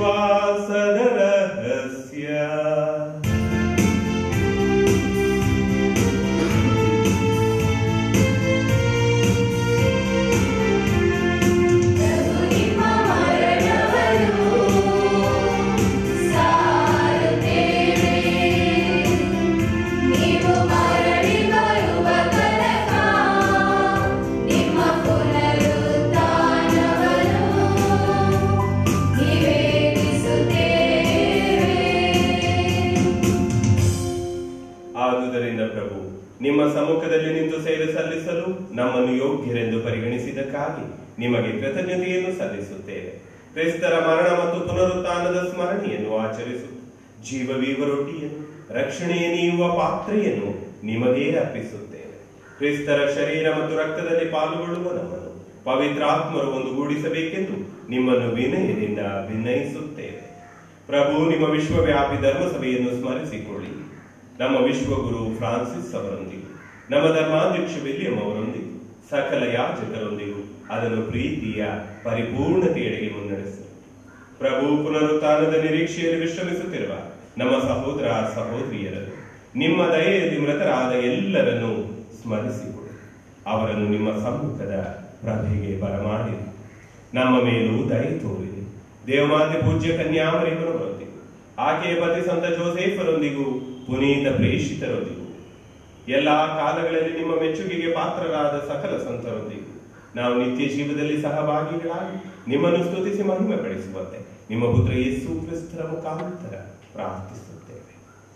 ವಿಶ್ವಾಸದ ರಹಸ್ಯ. ನಿಮ್ಮ ಸಮ್ಮುಖದಲ್ಲಿ ನಿಂತು ಸೇವೆ ಸಲ್ಲಿಸಲು ನಮ್ಮನ್ನು ಯೋಗ್ಯರೆಂದು ಪರಿಗಣಿಸಿದ್ದಕ್ಕಾಗಿ ನಿಮಗೆ ಕೃತಜ್ಞತೆಯನ್ನು ಸಲ್ಲಿಸುತ್ತೇವೆ. ಕ್ರಿಸ್ತರ ಮರಣ ಮತ್ತು ಪುನರುತ್ಥಾನದ ಸ್ಮರಣೆಯನ್ನು ಆಚರಿಸು. ಜೀವವೀವ ರೊಟ್ಟಿಯನ್ನು, ರಕ್ಷಣೆಯ ನೀಯುವ ಪಾತ್ರೆಯನ್ನು ನಿಮಗೇ ಅರ್ಪಿಸುತ್ತೇವೆ. ಕ್ರಿಸ್ತರ ಶರೀರ ಮತ್ತು ರಕ್ತದಲ್ಲಿ ಪಾಲ್ಗೊಳ್ಳುವ ನಮ್ಮನ್ನು ಪವಿತ್ರಾತ್ಮರು ಒಂದುಗೂಡಿಸಬೇಕೆಂದು ನಿಮ್ಮನ್ನು ವಿನಯದಿಂದ ಭಿನ್ನಯಿಸುತ್ತೇವೆ. ಪ್ರಭು, ನಿಮ್ಮ ವಿಶ್ವವ್ಯಾಪಿ ಧರ್ಮಸಭೆಯನ್ನು ಸ್ಮರಿಸಿಕೊಳ್ಳಿ. ನಮ್ಮ ವಿಶ್ವಗುರು ಫ್ರಾನ್ಸಿಸ್ ಅವರೊಂದಿಗೂ, ನಮ್ಮ ಧರ್ಮಾಧ್ಯಕ್ಷ ವಿಲಿಯಂ ಅವರೊಂದಿಗೂ, ಸಕಲ ಯಾಜಕರೊಂದಿಗೂ ಅದನ್ನು ಪ್ರೀತಿಯ ಪರಿಪೂರ್ಣತೆಯೆಡೆಗೆ ಮುನ್ನಡೆಸಿ. ಪ್ರಭು, ಪುನರುತ್ಥಾನದ ನಿರೀಕ್ಷೆಯಲ್ಲಿ ವಿಶ್ರಮಿಸುತ್ತಿರುವ ನಮ್ಮ ಸಹೋದರ ಸಹೋದರಿಯರನ್ನು, ನಿಮ್ಮ ದಯೆಯಲ್ಲಿ ಮೃತರಾದ ಎಲ್ಲರನ್ನೂ ಸ್ಮರಿಸಿಕೊಳ್ಳಿ. ಅವರನ್ನು ನಿಮ್ಮ ಸಮ್ಮುಖದ ಪ್ರಭೆಗೆ ಬರಮಾಡಿರಿ. ನಮ್ಮ ಮೇಲೂ ದಯೆ ತೋರಿರಿ. ದೇವಮಾತೆ ಪೂಜ್ಯ ಕನ್ಯಾಮರಿಯಮ್ಮನವರೊಂದಿಗೂ, ಆಕೆಯ ಪತಿ ಸಂತ ಜೋಸೆಫರೊಂದಿಗೂ, ಪುನೀತ ಪ್ರೇಷಿತರೊಂದಿಗೂ, ಎಲ್ಲಾ ಕಾಲಗಳಲ್ಲಿ ನಿಮ್ಮ ಮೆಚ್ಚುಗೆಗೆ ಪಾತ್ರರಾದ ಸಕಲ ಸಂತರೊಂದಿಗೂ ನಾವು ನಿತ್ಯ ಜೀವದಲ್ಲಿ ಸಹಭಾಗಿಗಳಾಗಿ ನಿಮ್ಮನ್ನು ಸ್ತುತಿಸಿ ಮಹಿಮೆ ಪಡಿಸುವಂತೆ ನಿಮ್ಮ ಪುತ್ರ ಯೇಸು ಕ್ರಿಸ್ತರ ಮುಖಾಂತರ ಪ್ರಾರ್ಥಿಸುತ್ತೇವೆ.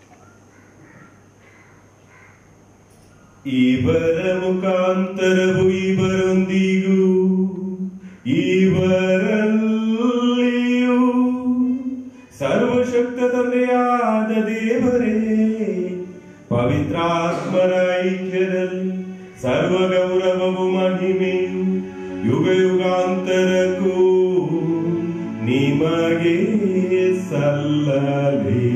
ಇವರ ಮುಖಾಂತರವು ಇವರೊಂದಿಗೂ ಇವರಲ್ಲಿಯೂ ಸರ್ವಶಕ್ತ ತಂದೆಯಾದ ದೇವರೇ, ಪವಿತ್ರಾತ್ಮರ ಐಕ್ಯದಲ್ಲಿ ಸರ್ವ ಗೌರವವು ಮಹಿಮೆಯು ಯುಗ ಯುಗಾಂತರಕ್ಕೂ ನಿಮಗೆ ಸಲ್ಲಲಿ.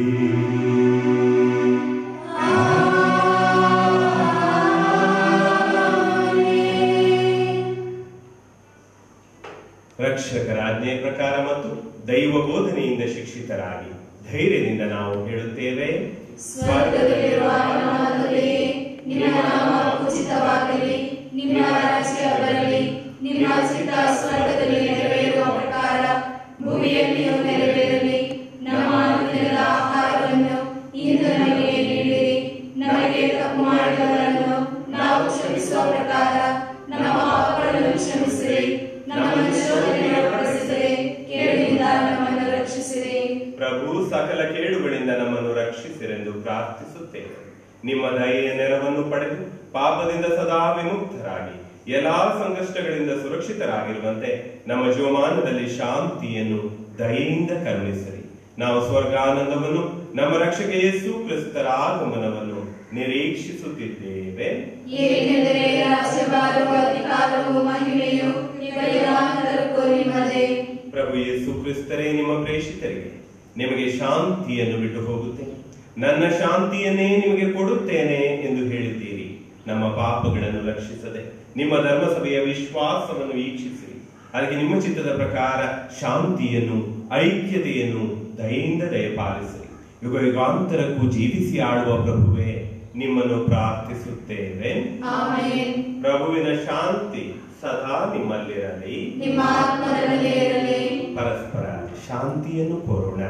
ರಕ್ಷಕರ ಆಜ್ಞೆಯ ಪ್ರಕಾರ ಮತ್ತು ದೈವ ಬೋಧನೆಯಿಂದ ಶಿಕ್ಷಿತರಾಗಿ ಧೈರ್ಯದಿಂದ ನಾವು ಹೇಳುತ್ತೇವೆ, ಸ್ವರ್ಗದಲ್ಲಿರುವ ನಮ್ಮ ತಂದೆಯೇ, ನಿನ್ನ ನಾಮ ಪೂಜಿತವಾಗಲಿ, ನಿಮ್ಮ ರಾಜ್ಯ ಬರಲಿ, ನಿಮ್ಮ ಚಿತ್ತ ಸ್ವರ್ಗದಲ್ಲಿ ನೆರವೇರುವ ಪ್ರಕಾರ ಭೂಮಿಯಲ್ಲಿಯೂ ನೆರವೇರಲಿ. ನಮ್ಮ ಅನುದಿನದ ಆಹಾರವನ್ನು ಇಂದು ನಮಗೆ ನೀಡಿರಿ. ನಮಗೆ ತಪ್ಪು ಮಾಡಿದವರನ್ನು ನಾವು ಕ್ಷಮಿಸುವ ಪ್ರಕಾರ ನಮ್ಮ ಪಾಪಗಳನ್ನು ಕ್ಷಮಿಸಿರಿ. ನಮ್ಮನ್ನು ಶೋಧನೆಗೆ ಒಳಪಡಿಸಿದರೆ ಕೇಡಿನಿಂದ ನಮ್ಮನ್ನು ರಕ್ಷಿಸಿರಿ. ಪ್ರಭು, ಸಕಲ ಕೇಡುಗಳಿಂದ ನಮ್ಮನ್ನು ರಕ್ಷಿಸಿರೆಂದು ಪ್ರಾರ್ಥಿಸುತ್ತೇವೆ. ನಿಮ್ಮ ದಯೆಯ ನೆರವನ್ನು ಪಡೆದು ಪಾಪದಿಂದ ಸದಾ ವಿಮುಕ್ತರಾಗಿ ಎಲ್ಲಾ ಸಂಕಷ್ಟಗಳಿಂದ ಸುರಕ್ಷಿತರಾಗಿರುವಂತೆ ನಮ್ಮ ಜೀವಮಾನದಲ್ಲಿ ಶಾಂತಿಯನ್ನು ದಯೆಯಿಂದ ಕರುಣಿಸಿರಿ. ನಾವು ಸ್ವರ್ಗಾನಂದವನ್ನು, ನಮ್ಮ ರಕ್ಷಕ ಯೇಸು ಕ್ರಿಸ್ತರ ಆಗಮನವನ್ನು ನಿರೀಕ್ಷಿಸುತ್ತಿದ್ದೇವೆ. ಏಕೆಂದರೆ ರಾಜ್ಯಭಾರವು, ಅಧಿಕಾರವು, ಮಹಿಮೆಯು ಯುಗಯುಗಾಂತರಕ್ಕೂ ನಿಮ್ಮದೇ. ಪ್ರಭು ಯೇಸು ಕ್ರಿಸ್ತರೇ, ನಿಮ್ಮ ಪ್ರೇಷಿತರಿಗೆ ನಿಮಗೆ ಶಾಂತಿಯನ್ನು ಬಿಟ್ಟು ಹೋಗುತ್ತೇನೆ, ನನ್ನ ಶಾಂತಿಯನ್ನೇ ನಿಮಗೆ ಕೊಡುತ್ತೇನೆ ಎಂದು ಹೇಳಿದ್ದೀರಿ. ನಮ್ಮ ಪಾಪಗಳನ್ನು ರಕ್ಷಿಸದೆ ನಿಮ್ಮ ಧರ್ಮಸಭೆಯ ವಿಶ್ವಾಸವನ್ನು ವೀಕ್ಷಿಸಿರಿ. ಅದಕ್ಕೆ ನಿಮ್ಮ ಚಿತ್ತದ ಪ್ರಕಾರ ಶಾಂತಿಯನ್ನು, ಐಕ್ಯತೆಯನ್ನು ದಯೆಯಿಂದ ದಯಪಾಲಿಸಿರಿ. ಯುಗ ಯುಗಾಂತರಕ್ಕೂ ಜೀವಿಸಿ ಆಳುವ ಪ್ರಭುವೇ, ನಿಮ್ಮನ್ನು ಪ್ರಾರ್ಥಿಸುತ್ತೇವೆ. ಆಮೆನ್. ಪ್ರಭುವಿನ ಶಾಂತಿ ಸದಾ ನಿಮ್ಮಲ್ಲಿರಲಿ, ನಿಮ್ಮ ಆತ್ಮದಲ್ಲಿ ಇರಲಿ. ಪರಸ್ಪರ ಶಾಂತಿಯನ್ನು ಕೋರೋಣ.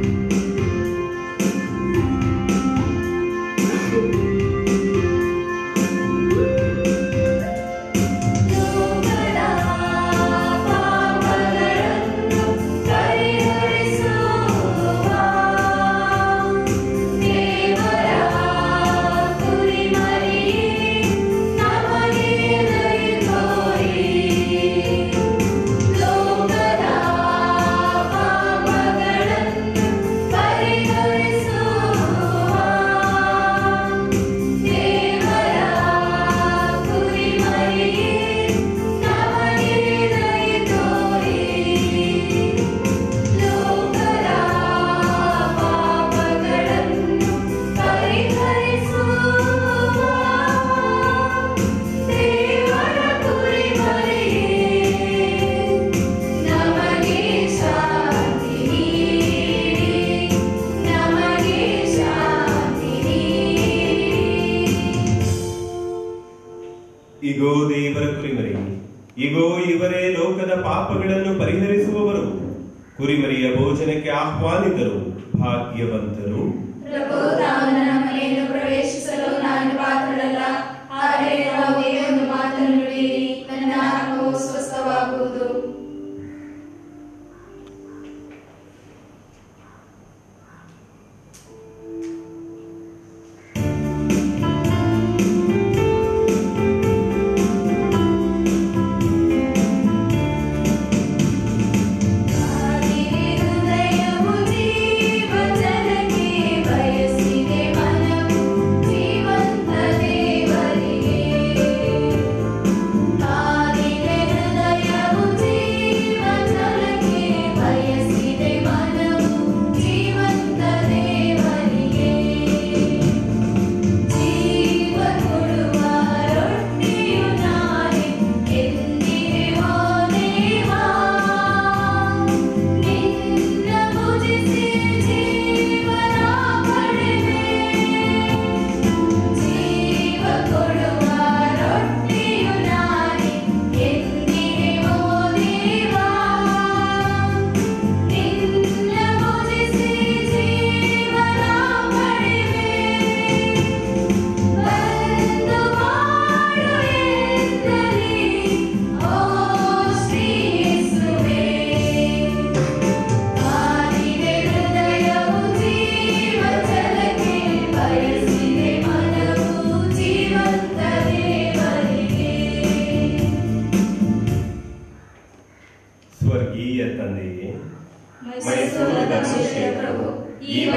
ಇಗೋ ದೇವರ ಕುರಿಮರಿ, ಇಗೋ ಇವರೇ ಲೋಕದ ಪಾಪಗಳನ್ನು ಪರಿಹರಿಸುವವರು. ಕುರಿಮರಿಯ ಭೋಜನಕ್ಕೆ ಆಹ್ವಾನಿತರು ಭಾಗ್ಯವಂತರು. ಪ್ರಭು, ತಾವು ನನ್ನ ಮನೆಯನ್ನು ಪ್ರವೇಶಿಸಲು ನಾನು ಪಾತ್ರರಲ್ಲ, ಆದರೆ ತಾವು ಒಂದು ಮಾತನ್ನು ನುಡಿಯಿರಿ, ನನ್ನ ಆತ್ಮವು ಸ್ವಸ್ಥವಾಗುವುದು.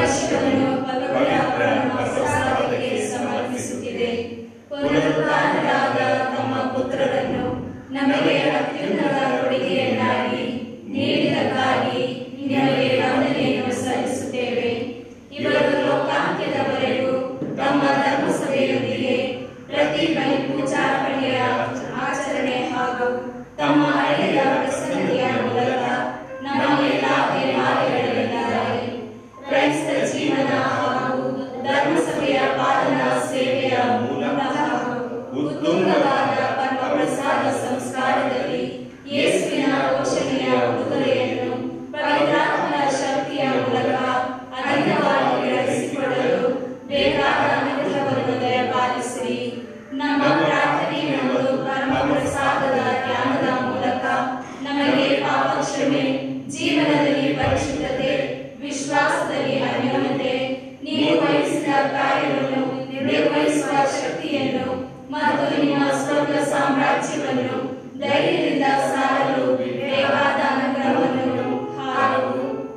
ವರ್ಷವನ್ನು ಪವಿತ್ರ ಪ್ರಸಾದಕ್ಕೆ ಸಮರ್ಪಿಸುತ್ತಿದೆ. ಪುನರುತ್ಥಾನರಾದ ತಮ್ಮ ಪುತ್ರರನ್ನು ನಮಗೆ ಅತ್ಯುನ್ನತ ಕೊಡುಗೆಯನ್ನಾಗಿ ನೀಡಿದ್ದಕ್ಕಾಗಿ ನಿಮಗೆ ವಂದನೆಯನ್ನು ಸಲ್ಲಿಸುತ್ತೇವೆ. ಇವರು ಲೋಕಾಂತ್ಯದವರೆಗೂ ತಮ್ಮ ಧರ್ಮಸಭೆಯೊಂದಿಗೆ ಪ್ರತಿ ಬಲಿಪೂಜಾರ್ಪಣೆಯ ಆಚರಣೆ ಹಾಗೂ ತಮ್ಮ ಹಳೆಯ ಪ್ರಸನ್ನತೆಯ ಮೂಲಕ ನಮ್ಮ ಎಲ್ಲ ದೇವಾಲಯಗಳಲ್ಲಿದ್ದಾರೆ. ಕ್ರೈಸ್ತ ಜೀವನ ಹಾಗೂ ಧರ್ಮಸಭೆಯ ಪಾಲನಾ ಸೇವೆಯ ಮೂಲಕ ಉತ್ತುಂಗವಾದ ಪರಮ ಪ್ರಸಾದ ಸಂಸ್ಕಾರದಲ್ಲಿ ಯೇಸುವಿನ ಪೋಷಣೆಯ ಉಡುಗೊರೆಯನ್ನು ಪವಿತ್ರಾತ್ಮನ ಶಕ್ತಿಯ ಮೂಲಕ ಅಧಿಕವಾಗಿ ಗ್ರಹಿಸಿಕೊಳ್ಳಲು ಬೇಕಾದ ಅನುಗ್ರಹವನ್ನು ದಯಪಾಲಿಸಿರಿ. ನಮ್ಮ ಪ್ರಾರ್ಥನೆ ಮತ್ತು ಪರಮ ಪ್ರಸಾದದ ಧ್ಯಾನದ ಮೂಲಕ ನಮಗೆ ಪಾಪ ಕ್ಷಮೆ, ಜೀವನದಲ್ಲಿ ಪರಿಶುದ್ಧತೆ, ವಿಶ್ವಾಸದಲ್ಲಿ ಅನ್ಯೋನ್ಯತೆ, ನೀವು ವಹಿಸಿದ ಕಾರ್ಯವನ್ನು ನಿರ್ವಹಿಸುವ ಶಕ್ತಿಯನ್ನು ಮತ್ತು ನಿಮ್ಮ ಸ್ವರ್ಗ ಸಾಮ್ರಾಜ್ಯವನ್ನು ಧೈರ್ಯದಿಂದ ಸಾರಲು ಬೇಕಾದ ಅನುಗ್ರಹವನ್ನು ಹಾಗೂ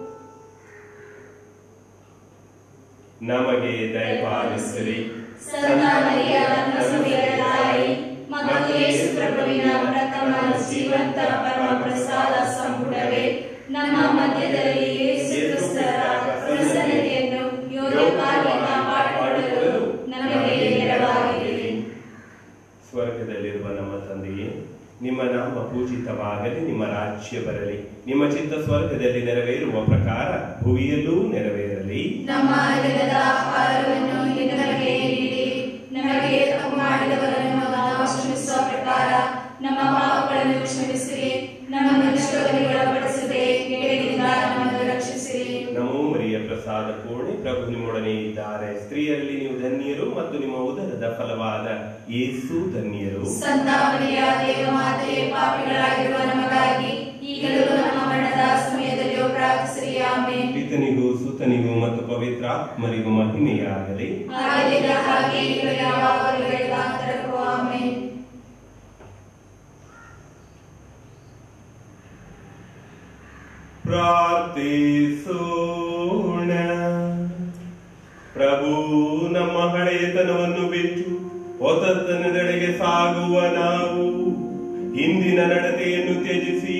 ನಮಗೆ ದಯಪಾಲಿಸಿರಿ. ಸಂತ ಮರಿಯ ಧರ್ಮಸಭೆಯ ತಾಯಿ ಮತ್ತು ಯೇಸು ಪ್ರಭುವಿನ ಪ್ರಥಮ ಜೀವಂತ ಪರಮ ಪ್ರಸಾದ ಸಂಪುಟವೇ, ನಮ್ಮ ಮಧ್ಯದಲ್ಲಿ ಯೇಸು ಕ್ರಿಸ್ತರ ಪ್ರಸನ್ನತೆಯನ್ನು ಯೋಗ್ಯವಾಗಿ ಕಾಪಾಡಿಕೊಳ್ಳಲು ನಮಗೆ ನೆರವಾಗಿರಿ. ಸ್ವರ್ಗದಲ್ಲಿರುವ ನಮ್ಮ ತಂದೆಯೇ, ನಿಮ್ಮ ನಾಮ ಪೂಜಿತವಾಗಲಿ, ನಿಮ್ಮ ರಾಜ್ಯ ಬರಲಿ, ನಿಮ್ಮ ಚಿತ್ತ ಸ್ವರ್ಗದಲ್ಲಿ ನೆರವೇರುವ ಪ್ರಕಾರ ಭೂಮಿಯಲ್ಲೂ ನೆರವೇರಲಿ. ನಮ್ಮ ಅಗತ್ಯದ ಆಹಾರವನ್ನು ಇಂದು ನಮಗೆ ನೀಡಿ, ನಮಗೆ ತಪ್ಪು ಮಾಡಿದವರನ್ನು ನಾವು ಕ್ಷಮಿಸುವ ಪ್ರಕಾರ ನಮ್ಮ ಪಾಪಗಳನ್ನು ಕ್ಷಮಿಸಿರಿ. ನಮ್ಮನ್ನು ಶೋಧನೆಗೆ ಒಳಪಡಿಸದೆ ಕೇಡಿನಿಂದ ನಮ್ಮನ್ನು ರಕ್ಷಿಸಿರಿ. ನಮೋ ಮರಿಯ ಪ್ರಸಾದ ಪೂರ್ಣಿ, ಪ್ರಭು ನಿಮ್ಮೊಡನೆ ಇದ್ದಾರೆ. ಸ್ತ್ರೀಯರಲ್ಲಿ ನೀವು ಧನ್ಯರು ಮತ್ತು ನಿಮ್ಮ ಉದರದ ಫಲವಾದ ಯೇಸು ಧನ್ಯರು. ಸಂತ ಮರಿಯ ದೇವಮಾತೆ, ಪಾಪಿಗಳಾಗಿರುವ ನಮಗಾಗಿ ಈಗಲೂ ನಮ್ಮ ಮರಣದ ಸಮಯದಲ್ಲಿಯೂ ಪ್ರಾರ್ಥಿಸಿರಿ. ಆಮೆನ್. ಪಿತನಿಗೂ ಸುತನಿಗೂ ಮತ್ತು ಪವಿತ್ರಾತ್ಮರಿಗೂ ಮಹಿಮೆಯಾಗಲಿ. ಹಾಗೆಯೇ ಹಾಗೆ ಈಗ ಯಾವಾಗಲೂ ವೇದಾಂತರಕ್ಕೂ. ಆಮೆನ್. ಪ್ರಾರ್ಥಿಸೋಣ. ಪ್ರಭು ನಮ್ಮ ಹಳೆಯತನವನ್ನು ಬಿಟ್ಟು ಹೊಸತನದೆಡೆಗೆ ಸಾಗುವ ನಾವು ಹಿಂದಿನ ನಡತೆಯನ್ನು ತ್ಯಜಿಸಿ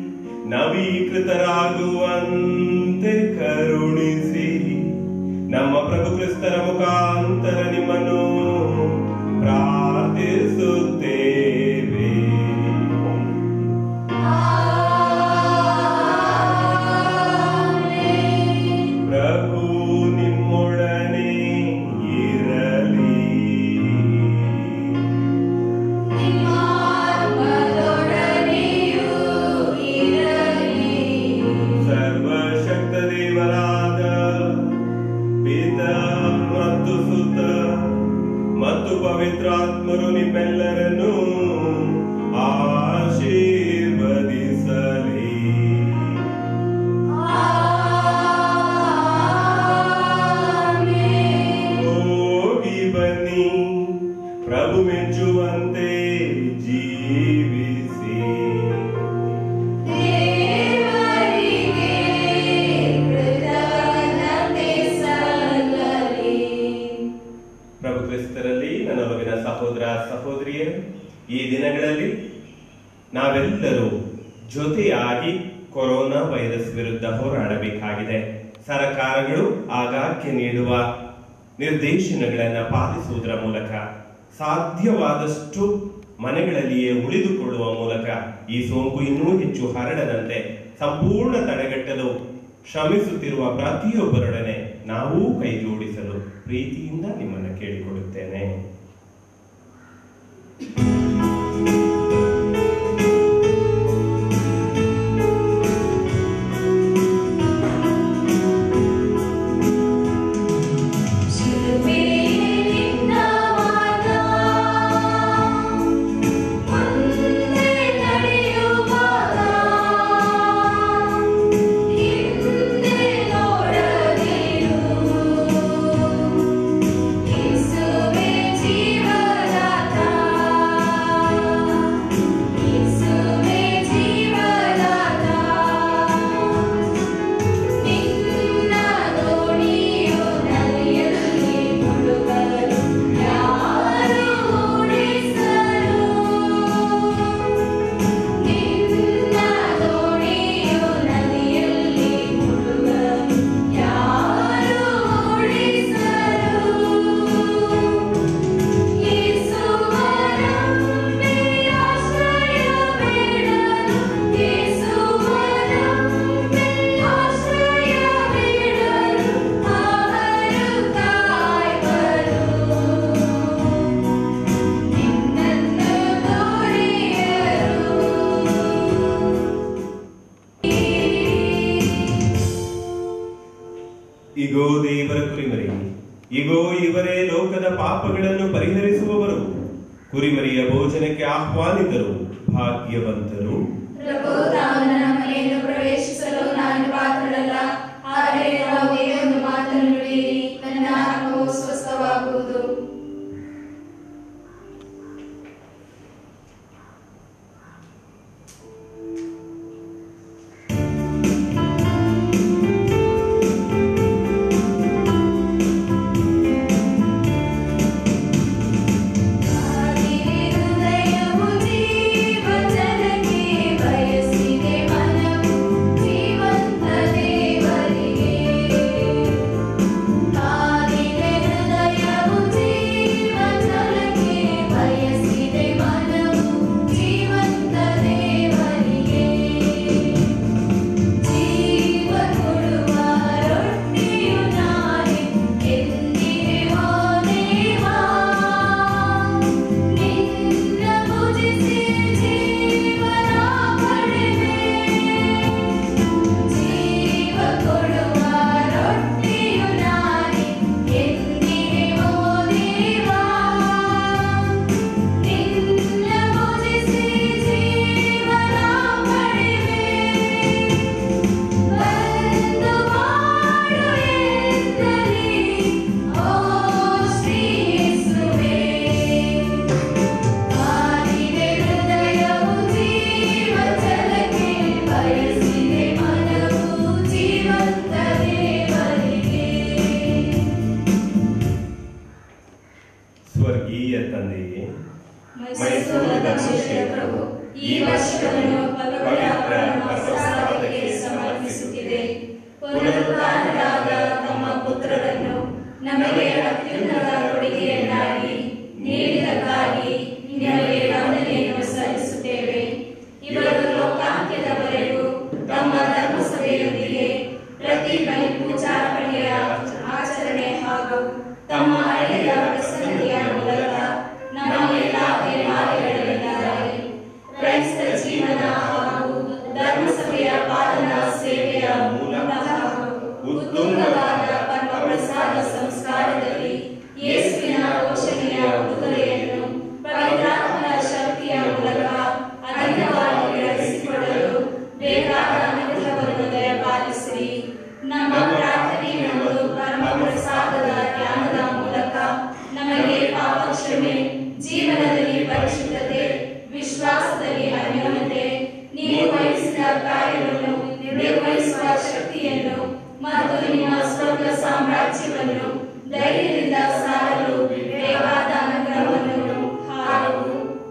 ನವೀಕೃತರಾಗುವಂತೆ ಕರುಣಿಸಿ. ನಮ್ಮ ಪ್ರಭು ಕ್ರಿಸ್ತರ ಮುಖಾಂತರ ನಿಮ್ಮನ್ನು ಪ್ರಾರ್ಥಿಸುತ್ತೇವೆ. ಪ್ರಭು ನಿಮ್ಮೊಡನೆ ಇರಲಿ. ಸರ್ವಶಕ್ತ ದೇವರಾದ ಪಿತ ಮತ್ತು ಸುತ ಮತ್ತು ಪವಿತ್ರಾತ್ಮರು ನಿಮ್ಮೆಲ್ಲರನ್ನು ಆಶೀರ್ವದಿಸಲಿ. ಹೋಗಿ ಬನ್ನಿ, ಪ್ರಭು ಮೆಚ್ಚುವಂತೆ ಜೀವಿಸಿ. ಪ್ರಭು ಕ್ರಿಸ್ತರಲ್ಲಿ ನನ್ನೊಲವಿನ ಸಹೋದರ ಸಹೋದರಿಯರು, ಈ ದಿನಗಳಲ್ಲಿ ನಾವೆಲ್ಲರೂ ಜೊತೆಯಾಗಿ ಕೊರೋನಾ ವೈರಸ್ ವಿರುದ್ಧ ಹೋರಾಡಬೇಕಾಗಿದೆ. ಸರ್ಕಾರಗಳು ಆಗಾಗ್ಗೆ ನೀಡುವ ನಿರ್ದೇಶನಗಳನ್ನು ಪಾಲಿಸುವುದರ ಮೂಲಕ ಸಾಧ್ಯವಾದಷ್ಟು ಮನೆಗಳಲ್ಲಿಯೇ ಉಳಿದುಕೊಳ್ಳುವ ಮೂಲಕ ಈ ಸೋಂಕು ಇನ್ನೂ ಹೆಚ್ಚು ಹರಡದಂತೆ ಸಂಪೂರ್ಣ ತಡೆಗಟ್ಟಲು ಶ್ರಮಿಸುತ್ತಿರುವ ಪ್ರತಿಯೊಬ್ಬರೊಡನೆ ನಾವೂ ಕೈ ಜೋಡಿಸಲು ಪ್ರೀತಿಯಿಂದ ನಿಮ್ಮನ್ನು ಕೇಳಿಕೊಳ್ಳುತ್ತೇನೆ. Yesu ಪಾಪಗಳನ್ನು ಪರಿಹರಿಸುವವರು, ಕುರಿಮರಿಯ ಭೋಜನಕ್ಕೆ ಆಹ್ವಾನಿತರು, ಭಾಗ್ಯವಂತರು. ಪ್ರಭು, ತಾವು ನನ್ನ ಮನೆಯನ್ನು ಪ್ರವೇಶಿಸಲು ನಾನು ಪಾತ್ರಳಲ್ಲ, ಆದರೆ ಯಾವುದೇ ಒಂದು ಮಾತನ್ನು ನುಡಿಯಿರಿ, ನನ್ನ ಆತ್ಮವು ಸ್ವಸ್ಥವಾಗುವುದು. ಸ್ವರ್ಗೀಯ ತಂದೆಯೇ, ಮೈಸೂರದ ಶ್ರೀ ಪ್ರಭು ಈ ವರ್ಷವನ್ನು ಪವಿತ್ರ ಪ್ರಸಾದಕ್ಕೆ ಸಮರ್ಪಿಸುತ್ತಿದೆ. ಪುನರುತ್ಥಾನರಾದ ತಮ್ಮ ಪುತ್ರರನ್ನು ನಮಗೆ ಅತ್ಯುನ್ನತ ಕೊಡುಗೆಯನ್ನಾಗಿ ನೀಡಿದಕ್ಕಾಗಿ ನಿಮಗೆ ವಂದನೆಯನ್ನು ಸಲ್ಲಿಸುತ್ತೇವೆ. ಇವರು ಲೋಕಾಂತ್ಯದವರೆಗೂ ತಮ್ಮ ಧರ್ಮಸಭೆಯೊಂದಿಗೆ ಪ್ರತಿ ಬಲಿಪೂಜಾರ್ಪಣೆಯ ಆಚರಣೆ ಹಾಗೂ ತಮ್ಮ ಹಳೆಯ ಪ್ರಸನ್ನತೆಯ ಮೂಲಕ ನಮ್ಮ ಎಲ್ಲ ದೇವಾಲಯಗಳಿದ್ದಾರೆ. ಕ್ರೈಸ್ತ ಜೀವನ ಹಾಗೂ ಧರ್ಮಸಭೆಯ ಪಾಲನಾ ಸೇವೆಯ ಮೂಲಕ ಉತ್ತುಂಗವಾದ ಪರಮಪ್ರಸಾದ ಸಂಸ್ಕಾರದಲ್ಲಿ ಯೇಸುವಿನ ಘೋಷಣೆಯ ಉಡುಗೊರೆಯನ್ನು ಪವಿತ್ರಾತ್ಮನ ಶಕ್ತಿಯ ಮೂಲಕ ಅಧಿಕವಾಗಿ ಬೆಳೆಸಿಕೊಳ್ಳಲು ಬೇಕಾದ ಅನುಗ್ರಹವನ್ನು ದಯಪಾಲಿಸಿರಿ. ನಮ್ಮ ಪ್ರಾರ್ಥನೆ ಮತ್ತು ಪರಮಪ್ರಸಾದದ ಧ್ಯಾನದ ಮೂಲಕ ನಮಗೆ ಪಾಪ ಕ್ಷಮೆ, ಜೀವನದಲ್ಲಿ ಪರಿಶುದ್ಧತೆ, ವಿಶ್ವಾಸದಲ್ಲಿ ಅನ್ಯೋನ್ಯತೆ, ನೀವು ವಹಿಸಿದ ಕಾರ್ಯವನ್ನು ನಿರ್ವಹಿಸುವ ಶಕ್ತಿಯನ್ನು ಮತ್ತು ನಿಮ್ಮ ಸ್ವರ್ಗ ಸಾಮ್ರಾಜ್ಯವನ್ನು ಧೈರ್ಯದಿಂದ ಸಾರಲು ಬೇಕಾದ ಅನುಗ್ರಹವನ್ನು ಹಾಗೂ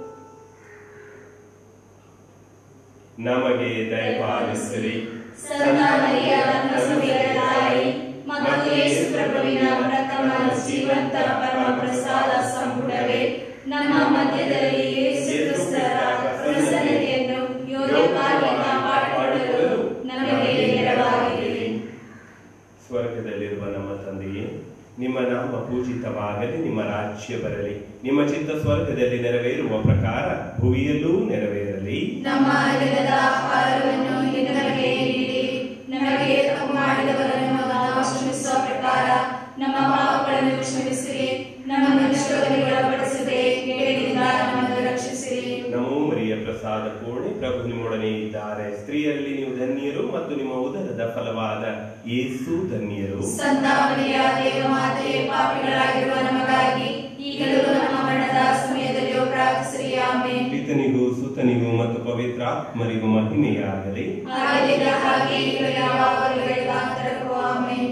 ನಮಗೆ ದಯಪಾಲಿಸಿರಿ. ಸಂತ ಮರಿಯ ಧರ್ಮಸಭೆಯ ತಾಯಿ ಮತ್ತು ಯೇಸು ಪ್ರಭುವಿನ ಪ್ರಥಮ ಜೀವಂತ ಪರಮ ಪ್ರಸಾದ ಸಂಪುಟವೇ, ನಮ್ಮ ಮಧ್ಯದಲ್ಲಿ ಯೇಸು ಕ್ರಿಸ್ತರ ಪ್ರಸನ್ನತೆಯನ್ನು ಯೋಗ್ಯವಾಗಿ ಕಾಪಾಡಿಕೊಳ್ಳಲು ನಮಗೆ ನೆರವಾಗಿರಿ. ಸ್ವರ್ಗದಲ್ಲಿರುವ ನಮ್ಮ ತಂದೆಯೇ, ನಿಮ್ಮ ನಾಮ ಪೂಜಿತವಾಗಲಿ, ನಿಮ್ಮ ರಾಜ್ಯ ಬರಲಿ, ನಿಮ್ಮ ಚಿತ್ತ ಸ್ವರ್ಗದಲ್ಲಿ ನೆರವೇರುವ ಪ್ರಕಾರ ಭುವಿಯಲ್ಲೂ ನೆರವೇರಲಿ. ನಮ್ಮ ದಿನದ ಆಹಾರವನ್ನು ಇಂದು ನಮಗೆ ನೀಡಿ, ನಮಗೆ ತಪ್ಪು ಮಾಡಿದವರನ್ನು ನಾವು ಕ್ಷಮಿಸುವ ಪ್ರಕಾರ ನಮ್ಮ ಪಾಪಗಳನ್ನು ಕ್ಷಮಿಸಿರಿ, ನಮ್ಮನ್ನು ಶೋಧನೆಗೆ ಒಳಪಡಿಸದೆ ಕೇಡಿನಿಂದ ನಮ್ಮನ್ನು ರಕ್ಷಿಸಿರಿ. ನಮೋ ಮರಿಯ ಪ್ರಸಾದ ಪೂರ್ಣಿ, ಪ್ರಭು ನಿಮ್ಮೊಡನೆ ಇದ್ದಾರೆ. ಸ್ತ್ರೀಯರಲ್ಲಿ ನೀವು ಧನ್ಯರು ಮತ್ತು ನಿಮ್ಮ ಉದರದ ಫಲವಾದ ಯೇಸು ಧನ್ಯರು. ಸಂತ ಮರಿಯ ದೇವಮಾತೆ, ಪಾಪಿಗಳಾಗಿರುವ ನಮಗಾಗಿ ಈಗಲೂ ನಮ್ಮ ಮರಣದ ಸಮಯದಲ್ಲಿಯೂ ಪ್ರಾರ್ಥಿಸಿರಿ. ಆಮೆನ್. ಪಿತನಿಗೂ ಸುತನಿಗೂ ಮತ್ತು ಪವಿತ್ರಾತ್ಮರಿಗೂ ಮಹಿಮೆಯಾಗಲಿ. ಆಗಲಿಲ್ಲ ಹಾಗೆ ಈಗ ಯಾವಾಗಲೂ ವೇದಾಂತರಕ್ಕೂ. ಆಮೆನ್.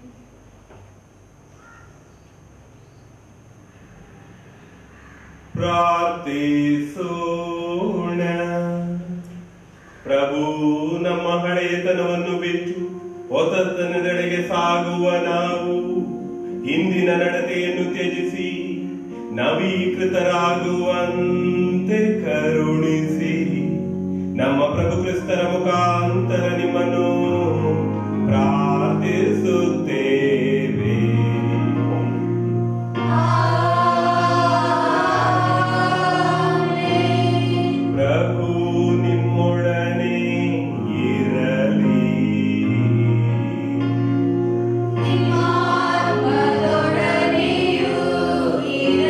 ಪ್ರಾರ್ಥಿಸೋಣ. ಪ್ರಭು ನಮ್ಮ ಹಳೆಯತನವನ್ನು ಬಿಟ್ಟು ಹೊಸತನದೆಡೆಗೆ ಸಾಗುವ ನಾವು ಹಿಂದಿನ ನಡತೆಯನ್ನು ತ್ಯಜಿಸಿ ನವೀಕೃತರಾಗುವಂತೆ ಕರುಣಿಸಿ. ನಮ್ಮ ಪ್ರಭು ಕ್ರಿಸ್ತರ ಮುಖಾಂತರ ನಿಮ್ಮನ್ನು ಪ್ರಾರ್ಥಿಸುತ್ತೇವೆ. ಪ್ರಭು ನಿಮ್ಮೊಡನೆ ಇರಲಿ. ನಿಮ್ಮ ಆತ್ಮದೊಡನೆಯೂ ಇರಲಿ.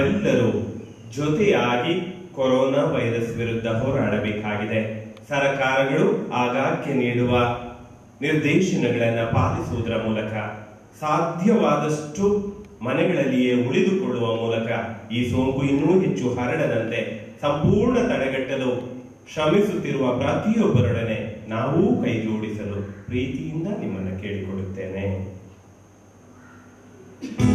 ನಾವೆಲ್ಲರೂ ಜೊತೆಯಾಗಿ ಕೊರೋನಾ ವೈರಸ್ ವಿರುದ್ಧ ಹೋರಾಡಬೇಕಾಗಿದೆ. ಸರ್ಕಾರಗಳು ಆಗಾಗ್ಗೆ ನೀಡುವ ನಿರ್ದೇಶನಗಳನ್ನು ಪಾಲಿಸುವುದರ ಮೂಲಕ, ಸಾಧ್ಯವಾದಷ್ಟು ಮನೆಗಳಲ್ಲಿಯೇ ಉಳಿದುಕೊಳ್ಳುವ ಮೂಲಕ ಈ ಸೋಂಕು ಇನ್ನೂ ಹೆಚ್ಚು ಹರಡದಂತೆ ಸಂಪೂರ್ಣ ತಡೆಗಟ್ಟಲು ಶ್ರಮಿಸುತ್ತಿರುವ ಪ್ರತಿಯೊಬ್ಬರೊಡನೆ ನಾವೂ ಕೈ ಜೋಡಿಸಲು ಪ್ರೀತಿಯಿಂದ ನಿಮ್ಮನ್ನು ಕೇಳಿಕೊಳ್ಳುತ್ತೇನೆ.